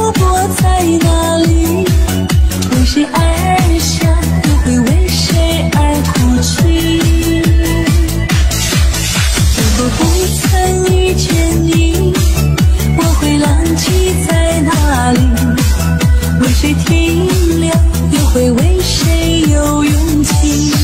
泊在哪里？为谁而笑，又会为谁而哭泣？如果不曾遇见你，我会浪迹在哪里？为谁停留，又会为谁有勇气？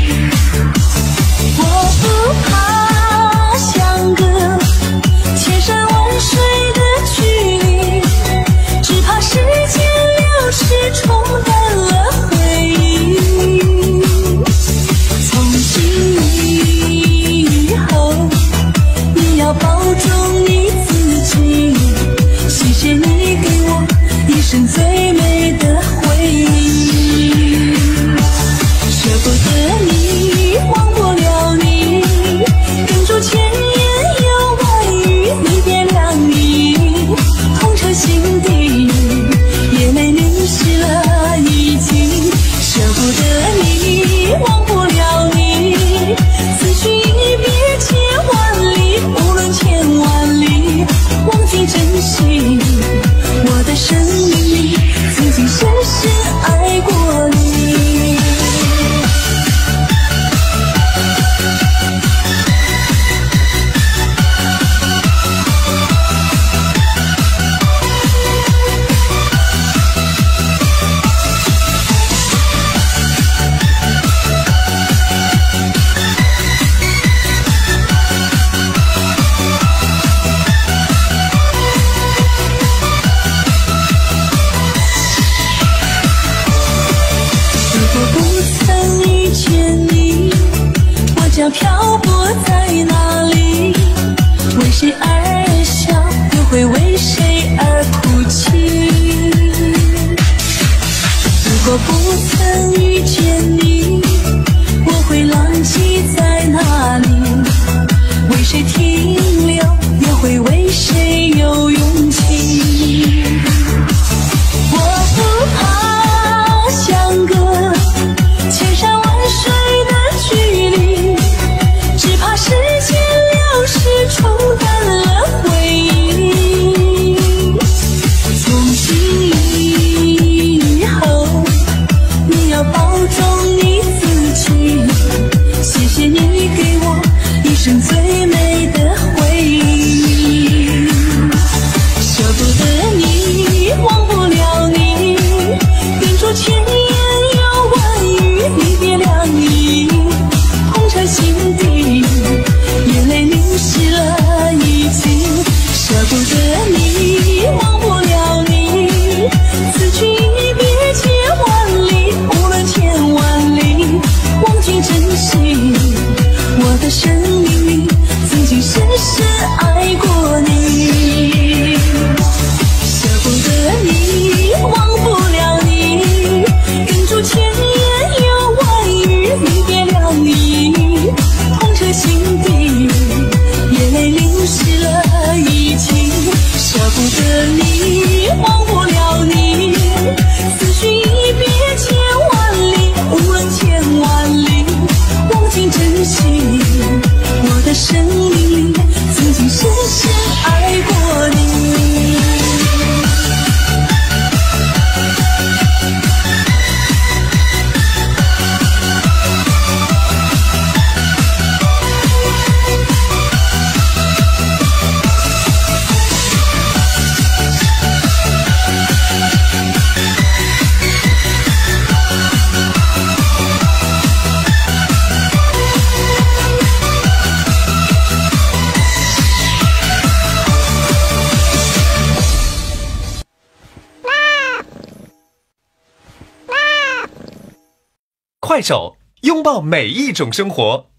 我不怕相隔千山万水的距离，只怕时间流逝冲淡了回忆。从今以后，你要保重你自己，谢谢你给我一生最美的回忆。舍不得你，忘不了你，哽住千言有万语，离别两意，痛彻心底，眼泪淋湿了已经。舍不得你，忘不了你，此去一别千万里，无论千万里，忘记珍惜我的生命里曾经深深爱过你。漂泊在哪里？为谁而笑，又会为谁而哭泣？如果不曾遇见你，我会浪迹在哪里？为谁停留，又会为谁有勇气？我不怕相隔千山万水的距离，只怕时间流逝冲淡了回忆。从今以后，你要保重你自己，谢谢你给我一生最美的回忆。舍不得你，忘不了你，哽住千言有万语，离别两意，痛彻心底，眼泪淋湿了已经。舍不得你，忘不了你，此去一别千万里，无论千万里，忘记珍惜我的生命里曾经深深爱过你。舍不得你，忘不了你，哽住千言有万语，离别两意，痛彻心底，眼泪淋湿了已经。舍不得你，忘不了你，思绪一别千万里，无论千万里，忘记珍惜我的生命里曾经深深爱过你。 快手，拥抱每一种生活。